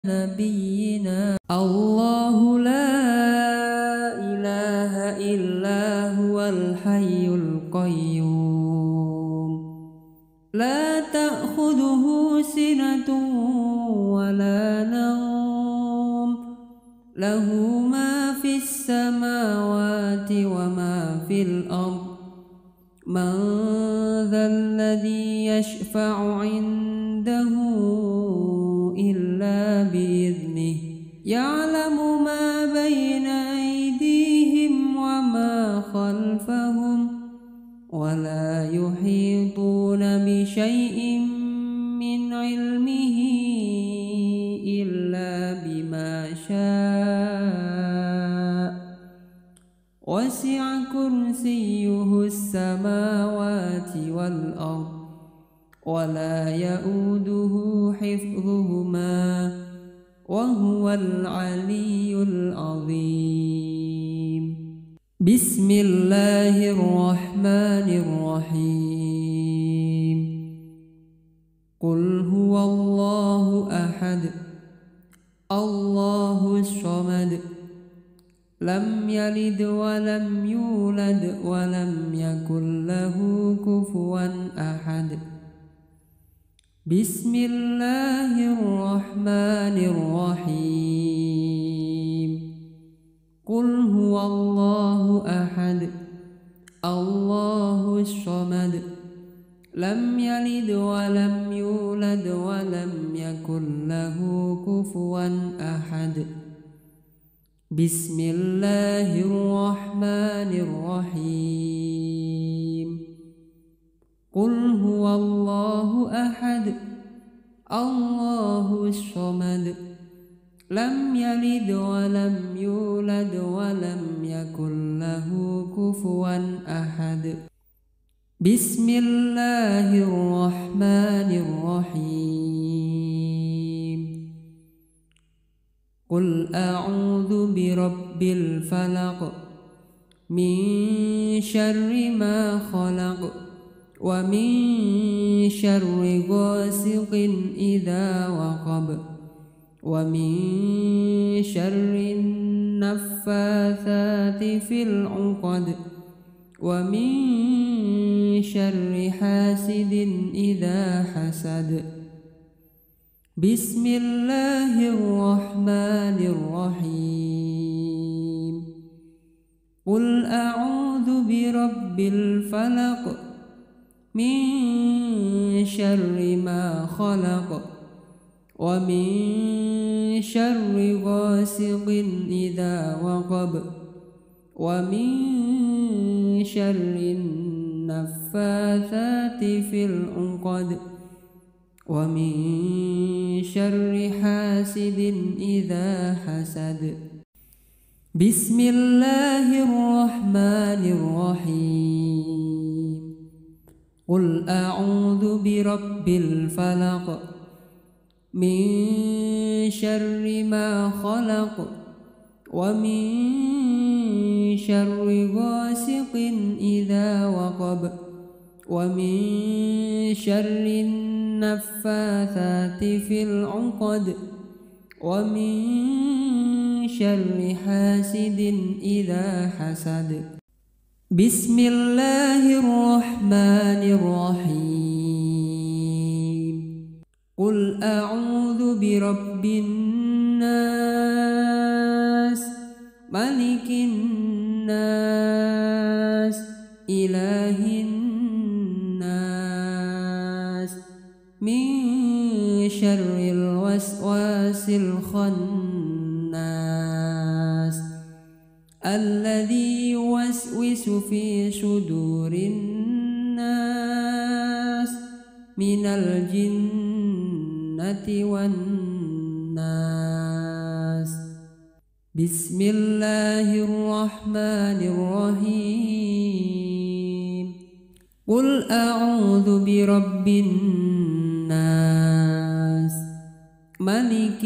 نبينا الله لا إله إلا هو الحي القيوم لا تأخذه سنة ولا نوم له ما في السماوات وما في الأرض من ذا الذي يشفع عنده إلا بإذنه يعلم ما بين أيديهم وما خلفهم ولا يحيطون بشيء من علمه إلا بما شاء وسع كرسيه السماوات والأرض ولا يؤوده حفظهما وهو العلي العظيم. بسم الله الرحمن الرحيم. قل هو الله أحد الله الصمد لم يلد ولم يولد ولم يكن له كفوا أحد. بسم الله الرحمن الرحيم. قل هو الله أحد الله الصمد لم يلد ولم يولد ولم يكن له كفوا أحد. بسم الله الرحمن الرحيم. قل هو الله أحد الله الصمد لم يلد ولم يولد ولم يكن له كفوا أحد. بسم الله الرحمن الرحيم. قل أعوذ برب الفلق من شر ما خلق ومن شر غاسق إذا وقب ومن شر النفاثات في العقد ومن شر حاسد إذا حسد. بسم الله الرحمن الرحيم. قل أعوذ برب الفلق من شر ما خلق ومن شر غاسق إذا وقب ومن شر النفاثات في العقد ومن شر حاسد إذا حسد. بسم الله الرحمن الرحيم. قل أعوذ برب الفلق من شر ما خلق ومن شر غاسق إذا وقب ومن شر النفاثات في العقد ومن شر حاسد إذا حسد. بسم الله الرحمن الرحيم. قل أعوذ برب الناس ملك الناس إله الناس من شر الوسواس الخناس الذي يوسوس في صدور الناس من الجنة والناس. بسم الله الرحمن الرحيم. قل أعوذ برب الناس ملك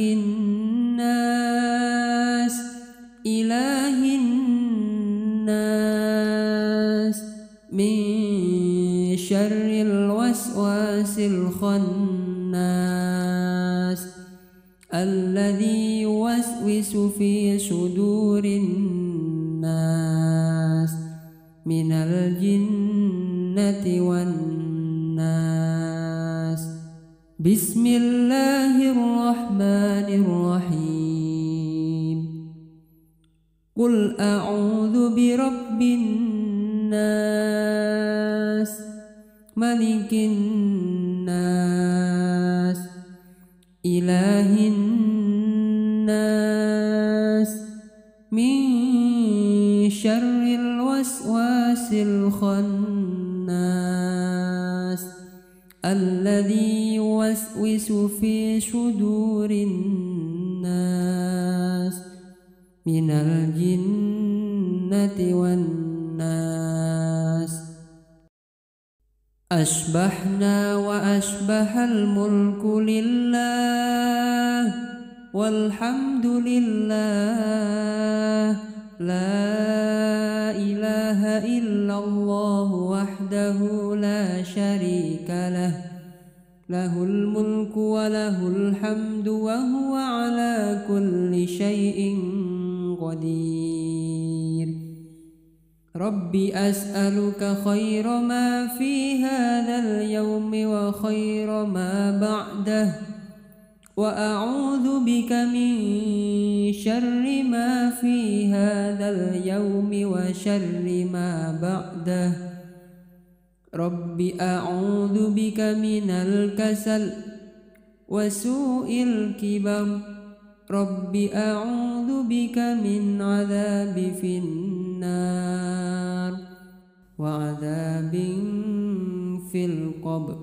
الناس إله الناس من شر الوسواس الخناس الذي يوسوس في صدور الناس من الجنة والناس. بسم الله الرحمن الرحيم. قل أعوذ برب الناس ملك الناس إله الناس من شر الوسواس الخناس الذي يوسوس في صدور الناس من الجنة والناس. أشبحنا وأشبح الملك لله والحمد لله لا إله إلا الله وحده لا شريك له له الملك وله الحمد وهو على كل شيء قدير. رب أسألك خير ما في هذا اليوم وخير ما بعده وأعوذ بك من شر ما في هذا اليوم وشر ما بعده. رب أعوذ بك من الكسل وسوء الكبر. رب أعوذ بك من عذاب في النار وعذاب في القبر.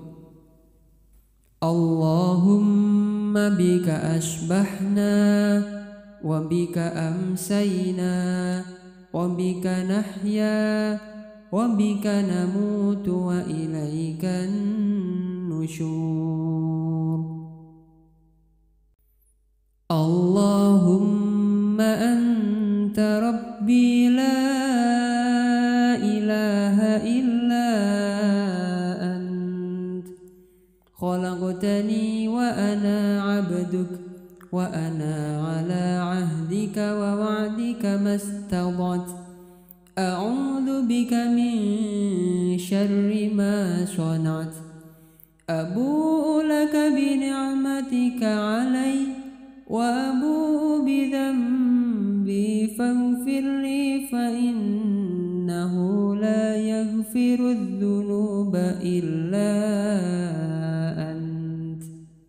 اللهم بك أشبحنا وبك أمسينا وبك نحيا وبك نموت وإليك النشور. اللهم أنت ربي لا إله إلا أنت خلقتني وأنا عبدك وأنا على عهدك ووعدك ما استطعت. أعوذ بك من شر ما صنعت. أبوء لك بنعمتك علي وأبوء بذنبي فاغفر لي فإنه لا يغفر الذنوب إلا أنت.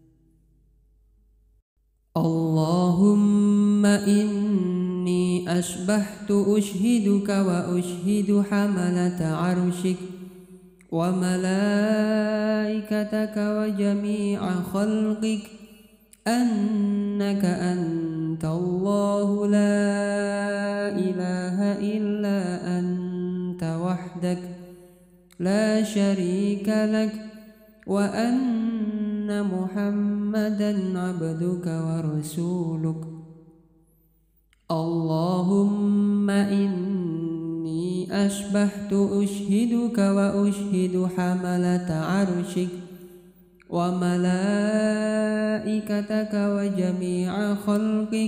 اللهم إني أشبحت أشهدك وأشهد حملة عرشك وملائكتك وجميع خلقك أنك أنت الله لا إله إلا أنت وحدك لا شريك لك وأن محمدا عبدك ورسولك. اللهم إني أشبحت أشهدك وأشهد حملة عرشك وملائكتك وجميع خلقك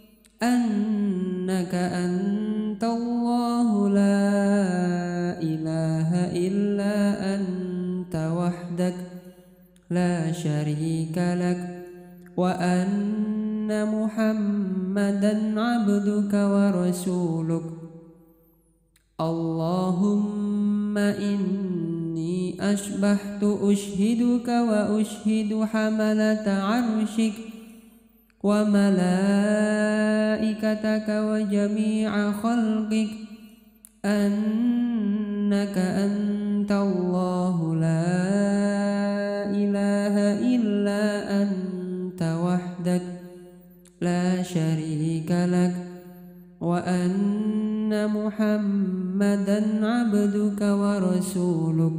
أنك أنت الله لا إله إلا أنت وحدك لا شريك لك وأن محمدا عبدك ورسولك. اللهم إني أشبحت أشهدك وأشهد حملة عرشك وملائكتك وجميع خلقك أنك أنت الله لا إله إلا أنت وحدك لا شريك لك وأن محمدا عبدك ورسولك.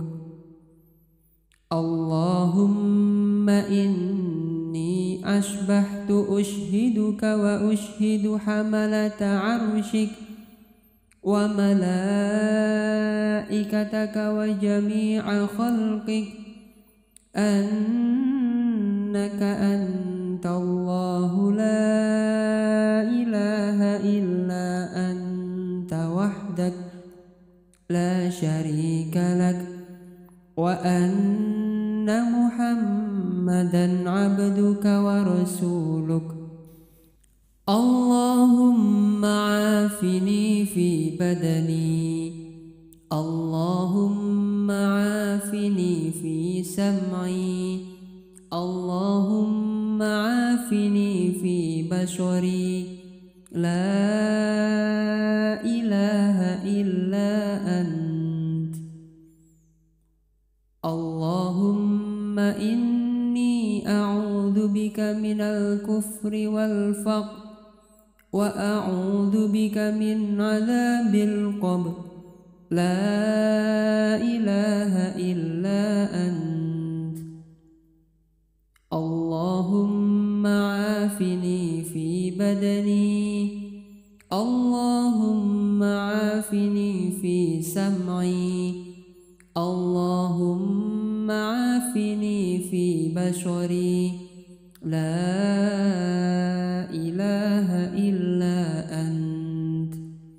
اللهم إني أشبحت أشهدك وأشهد حملة عرشك وملائكتك وجميع خلقك أنك أنت أنت الله لا إله إلا أنت وحدك لا شريك لك وأن محمدا عبدك ورسولك اللهم عافني في بدني اللهم عافني في سمعي اللهم عافني في بشري لا إله إلا أنت اللهم إني أعوذ بك من الكفر والفقر وأعوذ بك من عذاب القبر لا إله إلا أنت اللهم عافني في بدني اللهم عافني في سمعي اللهم عافني في بشري لا إله إلا أنت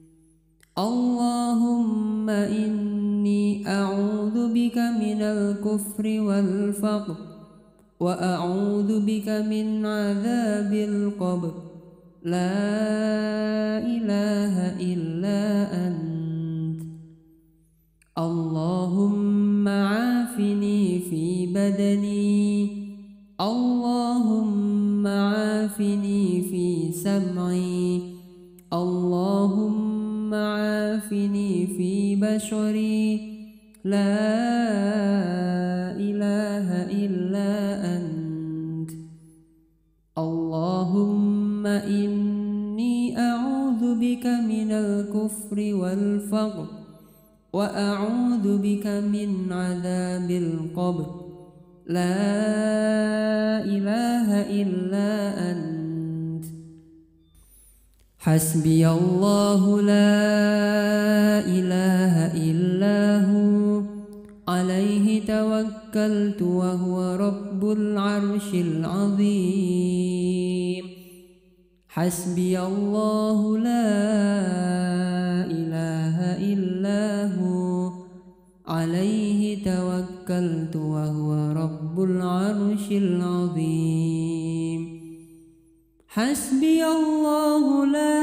اللهم إني أعوذ بك من الكفر والفقر وأعوذ بك من عذاب القبر لا إله إلا أنت اللهم عافني في بدني اللهم عافني في سمعي اللهم عافني في بشري لا إله إلا أنت اللهم إني أعوذ بك من الكفر والفقر وأعوذ بك من عذاب القبر لا إله إلا أنت حسبي الله لا إله إلا هو عليه توكلت وهو رب العرش العظيم حسبي الله لا إله إلا هو عليه توكلت وهو رب العرش العظيم حسبي الله لا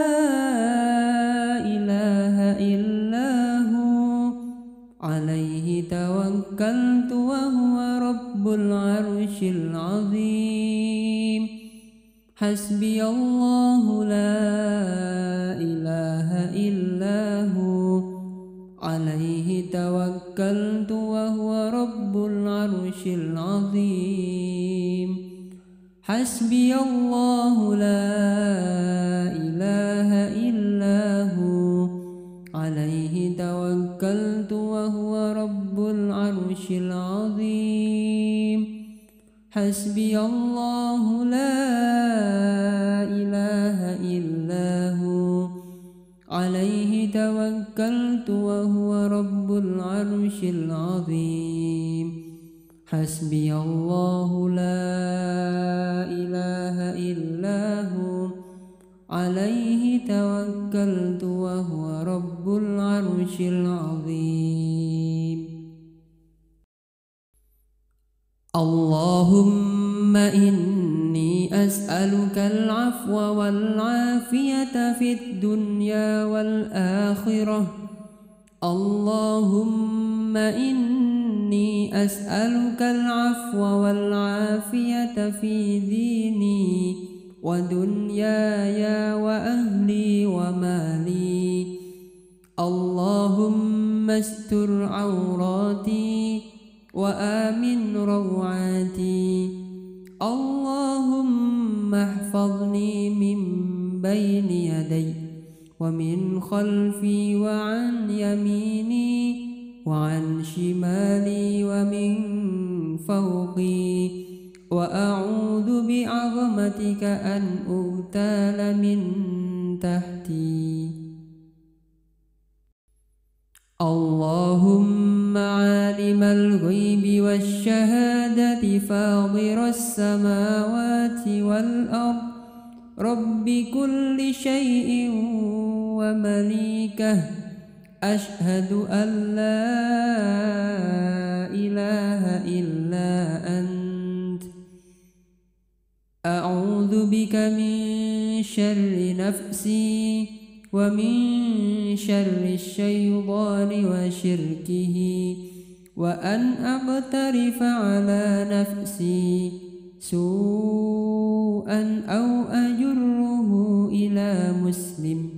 إله إلا هو عليه توكلت وهو رب العرش العظيم حسبي الله لا إله إلا هو عليه توكلت وهو رب العرش العظيم حسبي الله لا إله إلا هو عليه توكلت وهو رب العرش العظيم حسبي الله لا إله إلا هو عليه توكلت وهو رب العرش العظيم حسبي الله لا إله إلا هو عليه توكلت وهو رب العرش العظيم اللهم إني أسألك العفو والعافية في الدنيا والآخرة اللهم إني أسألك العفو والعافية في ديني ودنياي وأهلي ومالي اللهم استر عوراتي وآمن روعاتي اللهم احفظني من بين يدي ومن خلفي وعن يميني وعن شمالي ومن فوقي وأعوذ بعظمتك أن أغتال من تحتي اللهم عالم عالم الغيب والشهادة فاطر السماوات والأرض رب كل شيء ومليكه أشهد أن لا إله إلا أنت أعوذ بك من شر نفسي ومن شر الشيطان وشركه وأن أقترف على نفسي سوءا أو أجره إلى مسلم.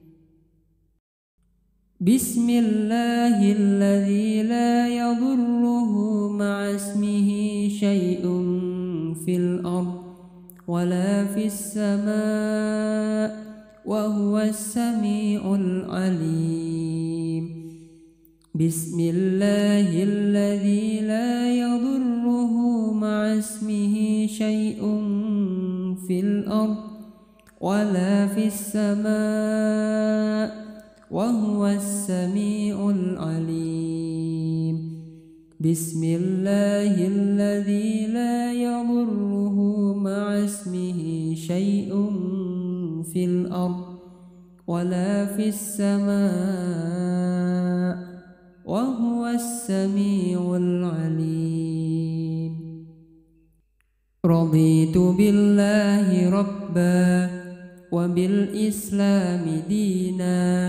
بسم الله الذي لا يضره مع اسمه شيء في الأرض ولا في السماء وهو السميع العليم. بسم الله الذي لا يضره مع اسمه شيء في الأرض ولا في السماء وهو السميع العليم. بسم الله الذي لا يضره مع اسمه شيء في الأرض ولا في السماء وهو السميع العليم. رضيت بالله ربا وبالإسلام دينا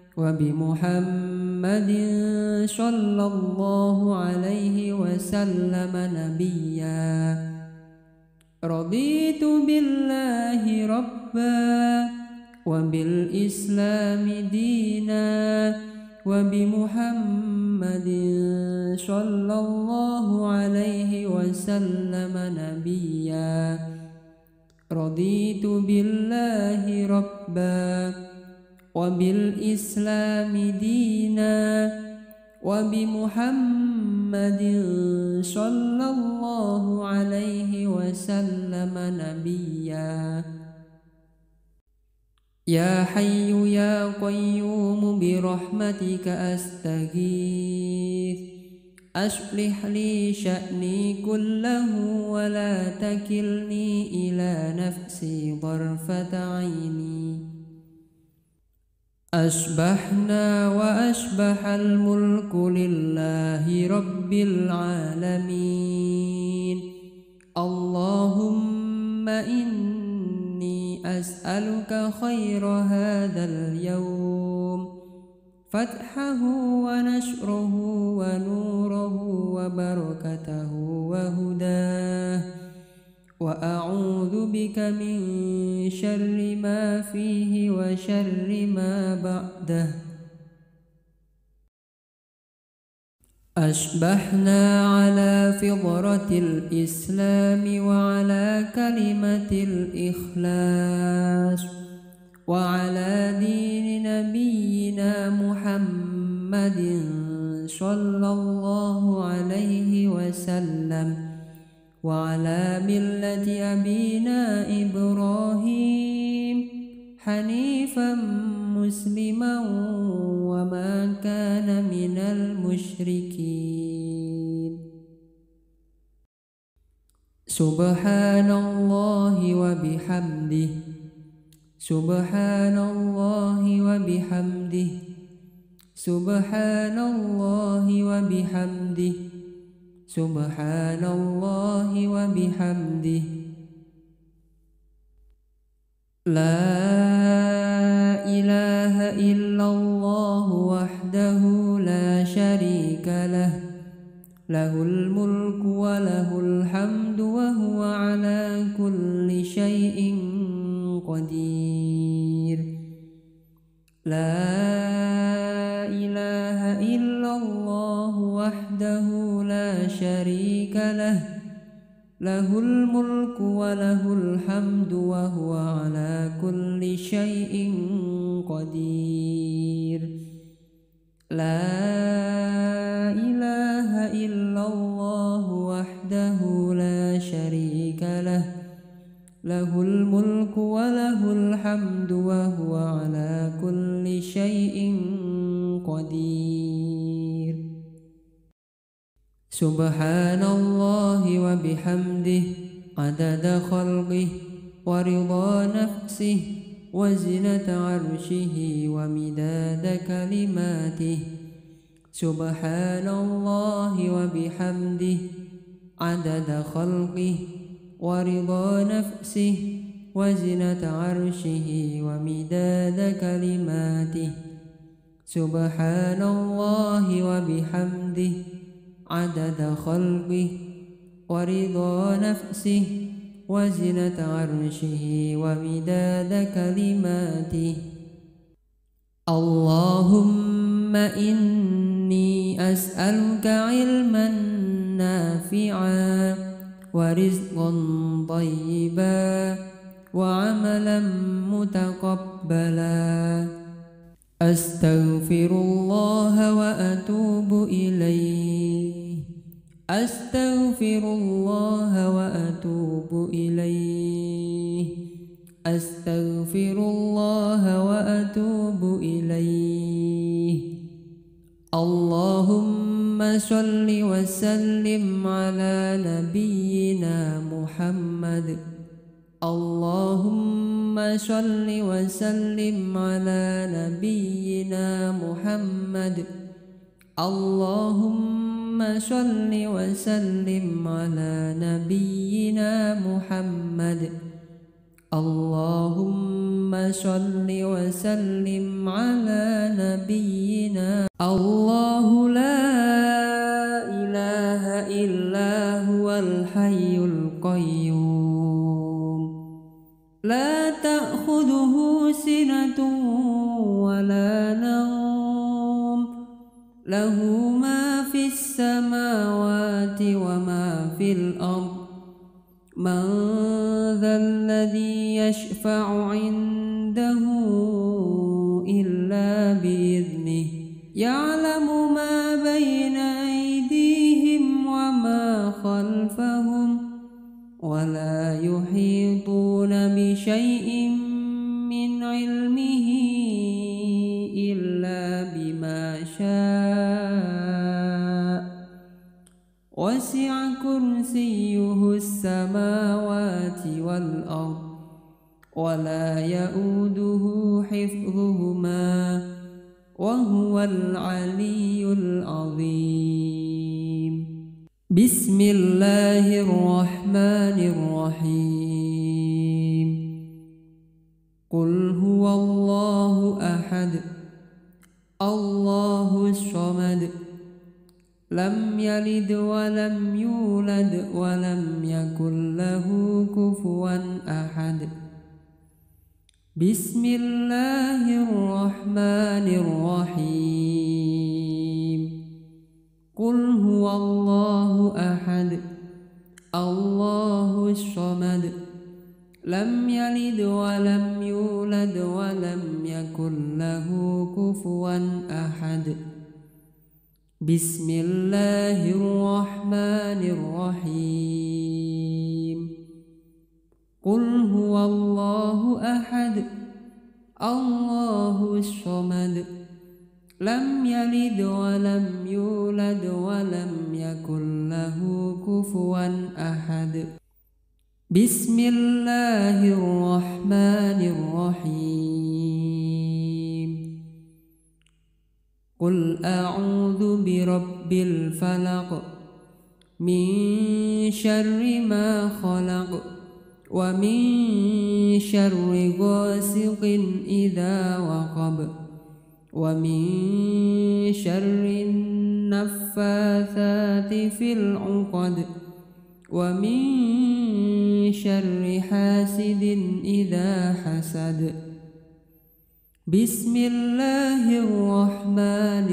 وبمحمد صلى الله عليه وسلم نبيا. رضيت بالله ربا وبالإسلام دينا وبمحمد صلى الله عليه وسلم نبيا. رضيت بالله ربا وبالإسلام دينا وبمحمد صلى الله عليه وسلم نبيا. يا حي يا قيوم برحمتك أستغيث أصلح لي شأني كله ولا تكلني إلى نفسي طرفة عيني. أصبحنا وأصبح الملك لله رب العالمين. اللهم إني أسألك خير هذا اليوم فتحه ونشره ونوره وبركته وهداه وأعوذ بك من شر ما فيه وشر ما بعده. أصبحنا على فطرة الإسلام وعلى كلمة الإخلاص وعلى دين نبينا محمد صلى الله عليه وسلم وعلى ملة أبينا إبراهيم حنيفا مسلما وما كان من المشركين. سبحان الله وبحمده سبحان الله وبحمده سبحان الله وبحمده سبحان الله وبحمده. لا إله إلا الله وحده لا شريك له له الملك وله الحمد وهو على كل شيء قدير. لا إله إلا الله وحده لا شريك له له الملك وله الحمد وهو على كل شيء قدير. لا إله إلا الله وحده لا شريك له له الملك وله الحمد وهو على كل شيء قدير. سبحان الله وبحمده عدد خلقه ورضا نفسه وزنة عرشه ومداد كلماته سبحان الله وبحمده عدد خلقه ورضا نفسه وزنة عرشه ومداد كلماته سبحان الله وبحمده عدد خلقه ورضا نفسه وزنة عرشه ومداد كلماته اللهم إني أسألك علما نافعا ورزقا طيبا وعملا متقبلا أستغفر الله وأتوب إليه أستغفر الله وأتوب إليه أستغفر الله وأتوب إليه اللهم صل وسلم على نبينا محمد اللهم صل وسلم على نبينا محمد اللهم صل وسلم على نبينا محمد اللهم صل وسلم على نبينا الله لا إله إلا هو الحي القيوم لا تأخذه سنة ولا نوم له ما في السماوات وما في الأرض من ذا الذي يشفع عنده إلا بإذنه يعلم ما بين أيديهم وما خلفهم ولا يحيطون بشيء من علمه إلا بما شاء وسع كرسيه السماوات والأرض ولا يؤوده حفظهما وهو العلي العظيم بسم الله الرحمن الرحيم قل هو الله أحد الله الصمد لم يلد ولم يولد ولم يكن له كفوا أحد بسم الله الرحمن الرحيم قل هو الله أحد الله الصمد لم يلد ولم يولد ولم يكن له كفوا أحد بسم الله الرحمن الرحيم قل هو الله أحد الله الصمد لم يلد ولم يولد ولم يكن له كفوا أحد بسم الله الرحمن الرحيم قل أعوذ برب الفلق من شر ما خلق ومن شر غاسق إذا وقب ومن شر النفاثات في العقد ومن شر حاسد إذا حسد بسم الله الرحمن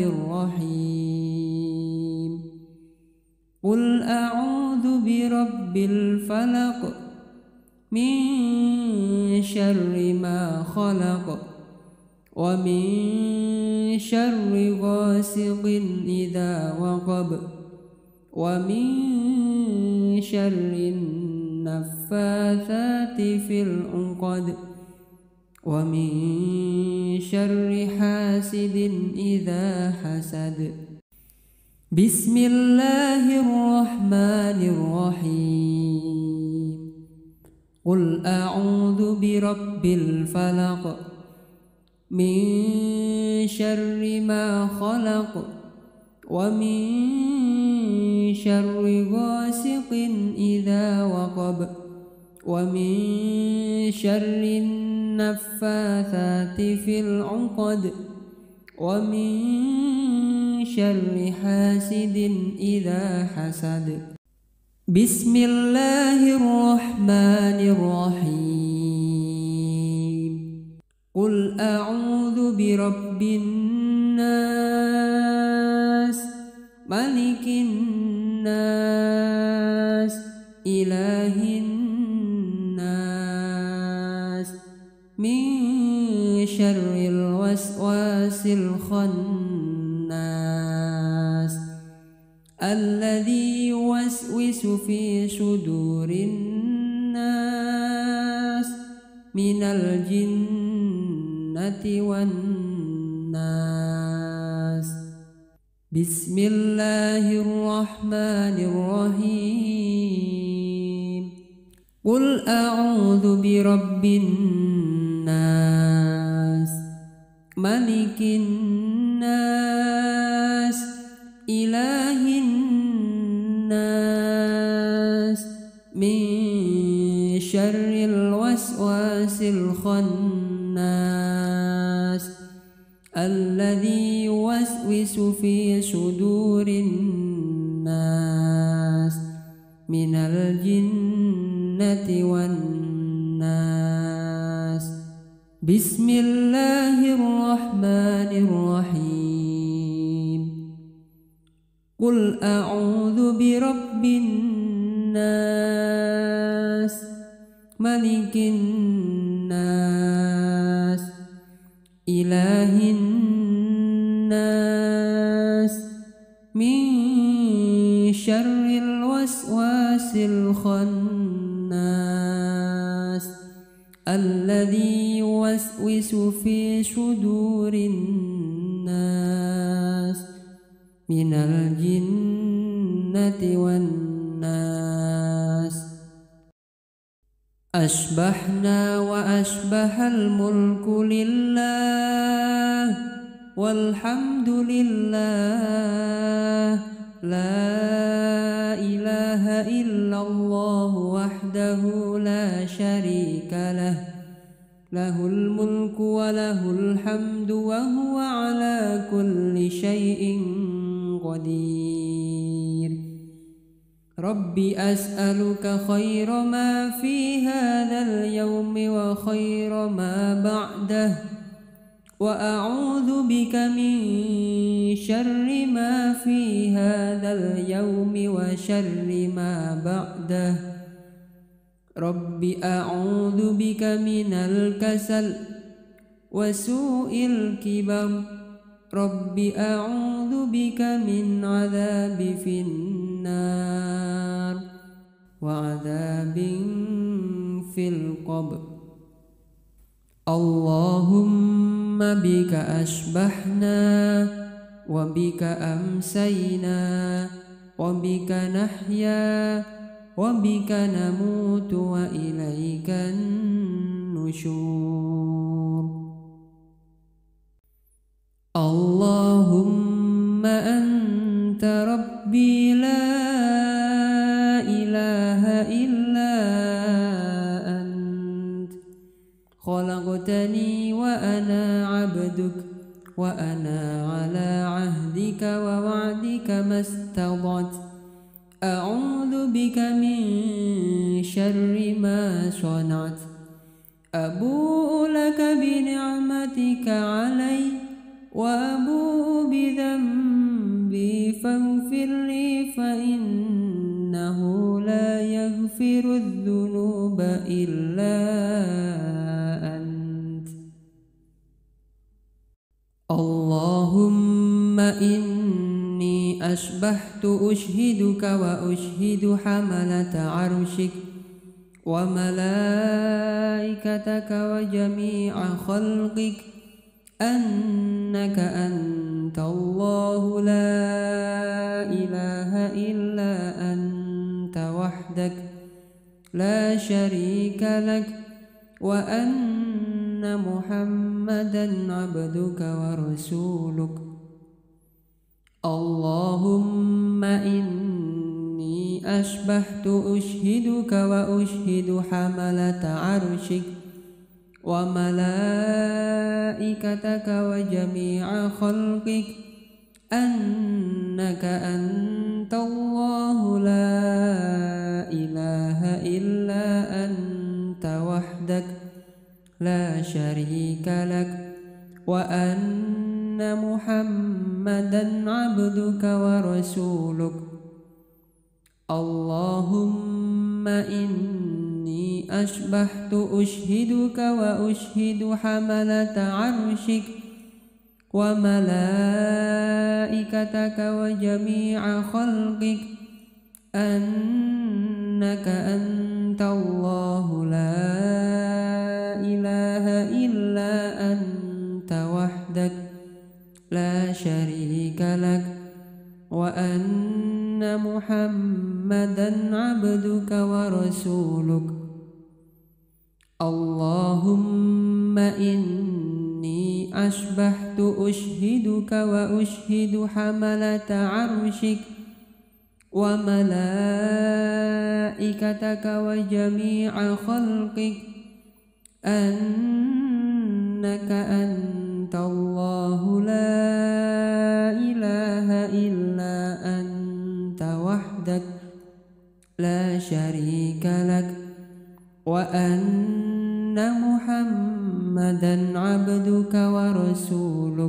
الرحيم قل أعوذ برب الفلق من شر ما خلق ومن شر غاسق إذا وقب ومن شر النفاثات في العقد ومن شر حاسد إذا حسد بسم الله الرحمن الرحيم قل أعوذ برب الفلق من شر ما خلق ومن شر غاسق إذا وقب ومن شر النفاثات في العقد ومن شر حاسد إذا حسد بسم الله الرحمن الرحيم قل أعوذ برب الناس ملك الناس إله الناس من شر الوسواس الخناس الذي يوسوس في صدور الناس من الجنة والناس بسم الله الرحمن الرحيم قل أعوذ برب الناس ملك الناس إله الناس من شر الوسواس الخناس الذي يوسوس في صدور الناس من الجنة والناس بسم الله الرحمن الرحيم قل أعوذ برب الناس ملك الناس إله الناس من شر الوسواس الخناس الذي يوسوس في صدور الناس من الجنة والناس أشبحنا وأشبح الملك لله والحمد لله لا إله إلا الله وحده لا شريك له له الملك وله الحمد وهو على كل شيء قدير رب أسألك خير ما في هذا اليوم وخير ما بعده وأعوذ بك من شر ما في هذا اليوم وشر ما بعده رب أعوذ بك من الكسل وسوء الكبر رب أعوذ بك من عذاب في النار وعذاب في القبر اللهم بك أشبحنا وبك أمسينا وبك نحيا وبك نموت وإليك النشور اللهم أنت ربي لا إله إلا أنت خلقتني وأنا عبدك وأنا على عهدك ووعدك ما استطعت أعوذ بك من شر ما صنعت أبوء لك بنعمتك علي وأبوء بذنبي فاغفر لي فإنه لا يغفر الذنوب إلا أنت اللهم إني أشبحت أشهدك وأشهد حملة عرشك وملائكتك وجميع خلقك أنك أنت أنت الله لا إله إلا أنت وحدك لا شريك لك وأن محمدا عبدك ورسولك. اللهم إني أشبهت أشهدك وأشهد حملة عرشك وملائكتك وجميع خلقك أنك أنت الله لا إله إلا أنت وحدك لا شريك لك وأن محمدا عبدك ورسولك. اللهم إني أشبهت أشهدك وأشهد حملة عرشك وملائكتك وجميع خلقك أنك أنت الله لا إله إلا أنت وحدك لا شريك لك وأن محمدا عبدك ورسولك. اللهم إني أشبهت أشهدك وأشهد حملة عرشك وملائكتك وجميع خلقك أنك أنت الله لا إله إلا أنت وحدك لا شريك لك وأن محمدا عبدك ورسولك.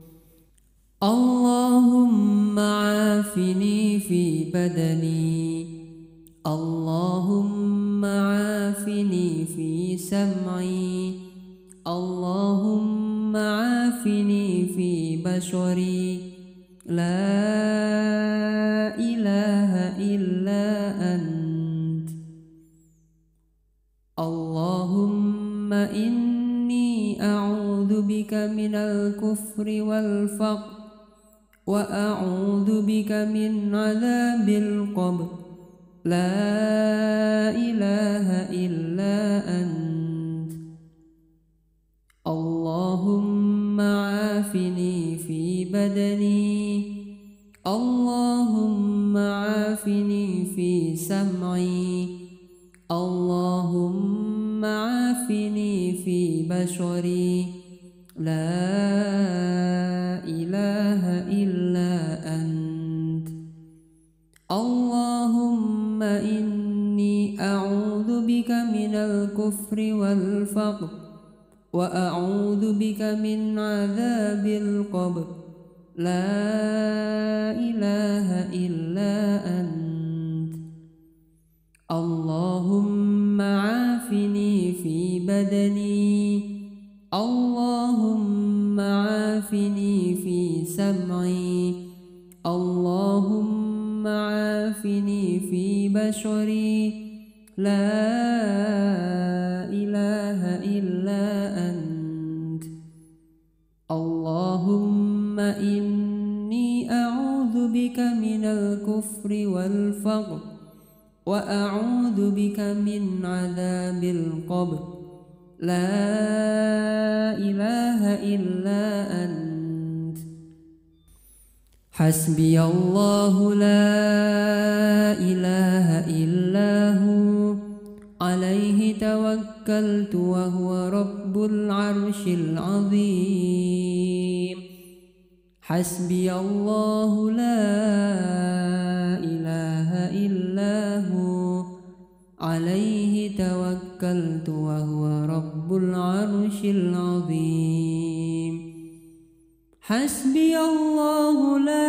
اللهم عافني في بدني اللهم عافني في سمعي اللهم عافني في بشري لا إله إلا أنت. اللهم إني أعوذ بك من الكفر والفقر وأعوذ بك من عذاب القبر لا إله إلا أنت. اللهم عافني في بدني اللهم عافني في سمعي اللهم عافني في بشري لا إله إلا أنت. اللهم إني أعوذ بك من الكفر والفقر وأعوذ بك من عذاب القبر لا إله إلا أنت. اللهم عافني في بدني اللهم عافني في سمعي اللهم عافني في بشري لا إله إلا أنت. اللهم إني أعوذ بك من الكفر والفقر وأعوذ بك من عذاب القبر لا إله إلا أنت. حسبي الله لا إله إلا هو عليه توكلت وهو رب العرش العظيم. حسبي الله لا إله إلا هو عليه توكلت وهو رب العرش العظيم. حسبي الله لا